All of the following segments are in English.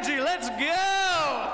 energy. Let's go!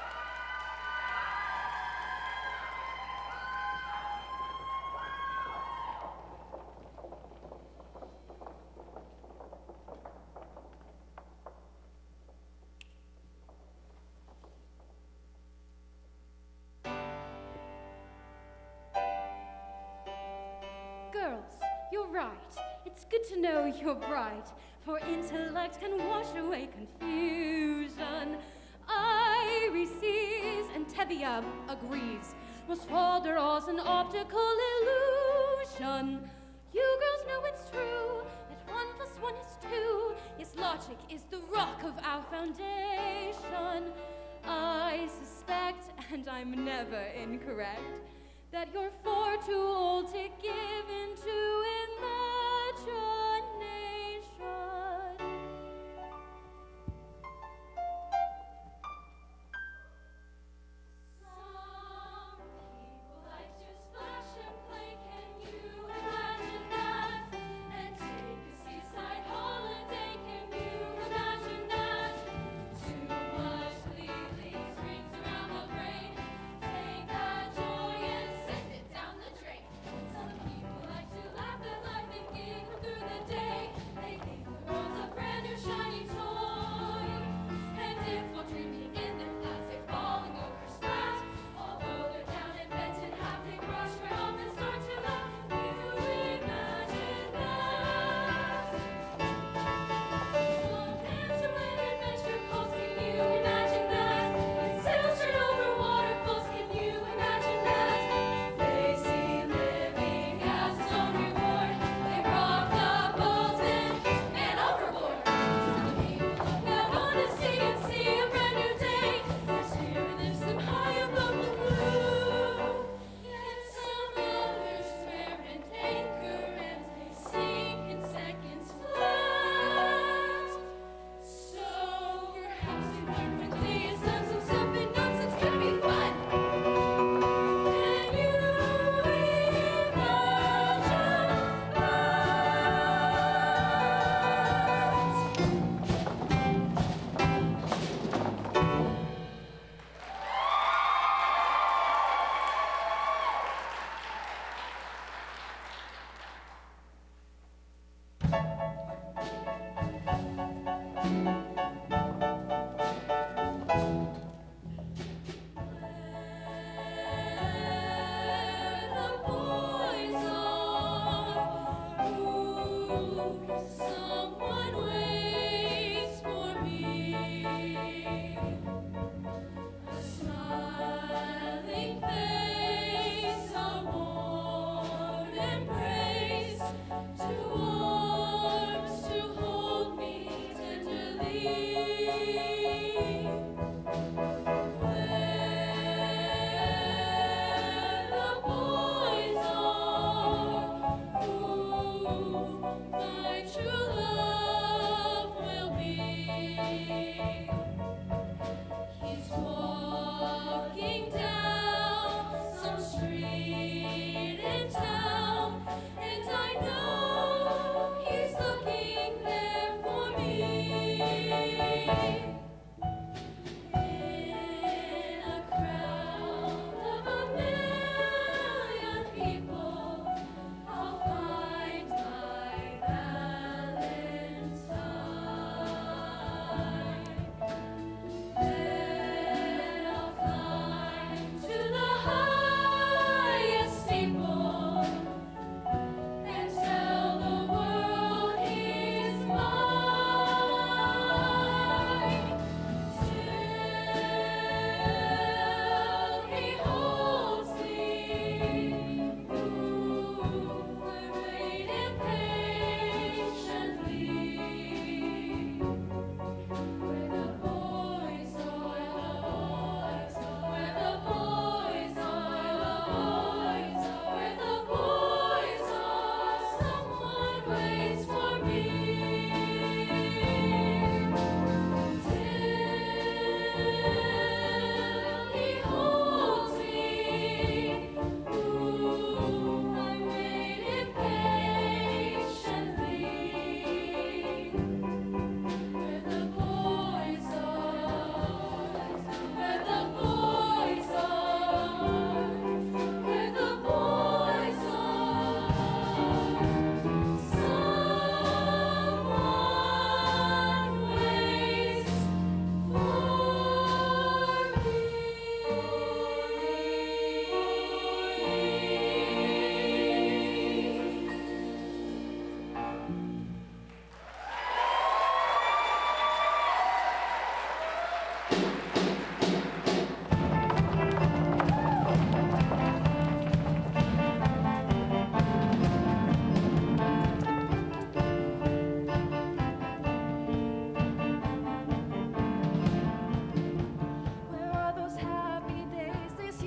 Girls, you're right. It's good to know you're bright, for intellect can wash away confusion. Iris sees and Tevye agrees. Mosfalderos an optical illusion. You girls know it's true that 1 + 1 is 2. Yes, logic is the rock of our foundation. I suspect, and I'm never incorrect, that you're far too old to give into imagination. Some people like to splash and play. Can you imagine that? And take a seaside holiday. Can you imagine that? Too much leaves rings around the brain. Take that joy and send it down the drain. Some people like to laugh at life and giggle through the day. They think the world's a brand new shiny toy. And if while dreaming in their class they're falling over splat, although they're down in bed and have they brush right off and start to laugh, you imagine that. Some dance to an adventure calls. Can you imagine that? Sail straight over waterfalls. Can you imagine that? They see living as its own reward. They rock the boat and overboard. Some people look out on the sea and see a brand new day. Their spirit lifts them high above the blue. Yet some others swear and anchor and they sink in seconds flat. So perhaps we learn one day it's done some stupid nonsense. Gonna be fun. Can you imagine where the boys are? Ooh, someone waits for me. A smiling face, a warm embrace, two arms to hold me tenderly. Where the boys are, ooh, my true love will be. He's walking down some street in town, and I know he's looking there for me.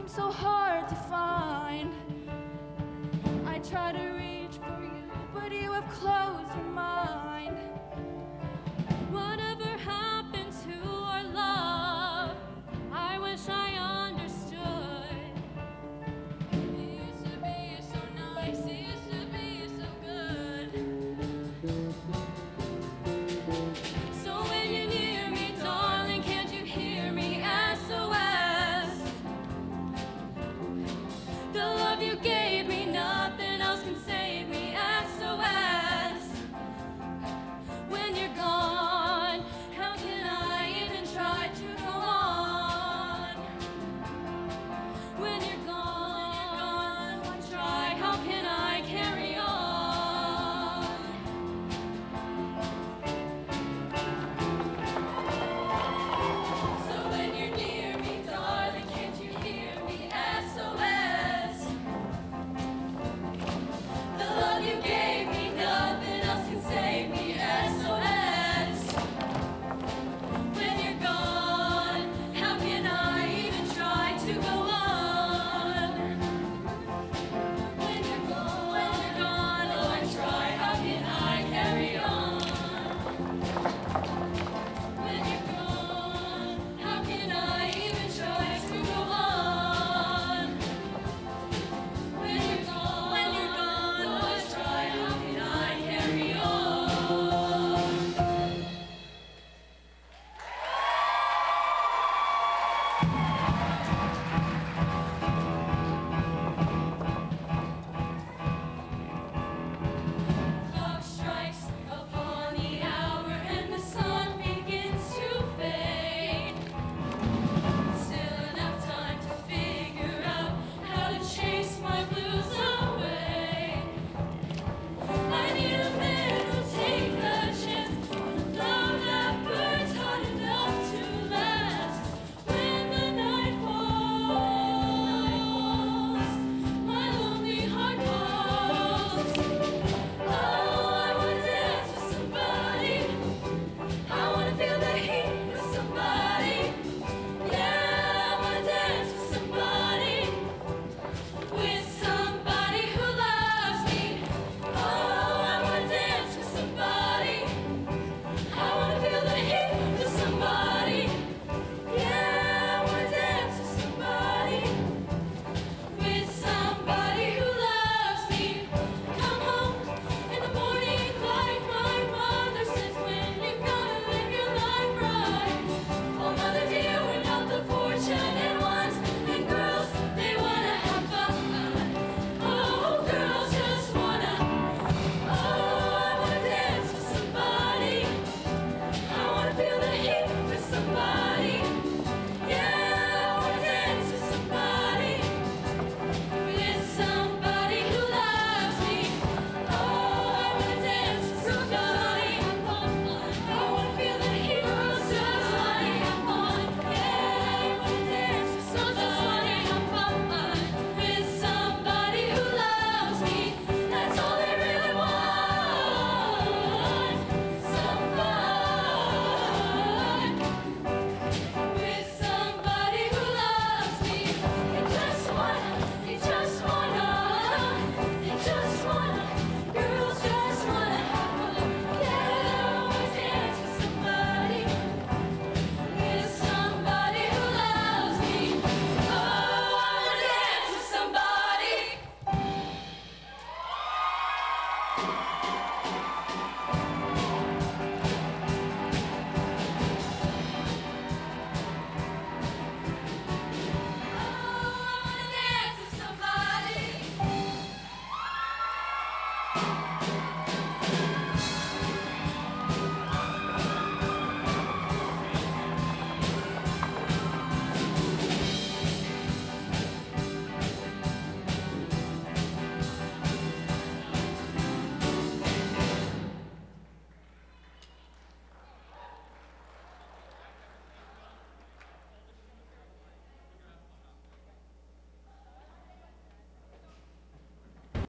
so hard to find. I try to reach for you, but you have closed your